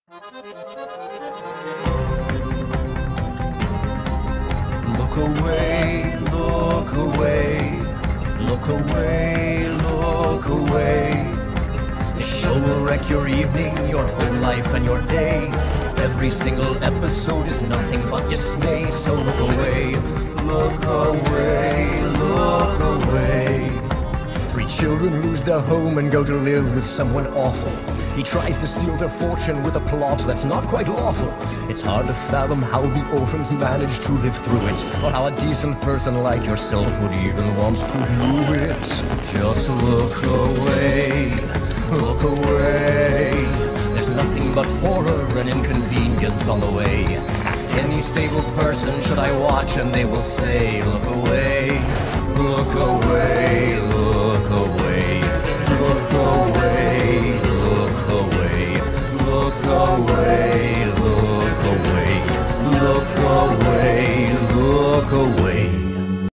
Look away, look away, look away, look away. The show will wreck your evening, your whole life and your day. Every single episode is nothing but dismay. So look away, look away, look away. Three children lose their home and go to live with someone awful. He tries to steal their fortune with a plot that's not quite lawful. It's hard to fathom how the orphans manage to live through it, or how a decent person like yourself would even want to view it. Just look away, look away. There's nothing but horror and inconvenience on the way. Ask any stable person, should I watch, and they will say, look away, look away, look away, look away, look away, look away.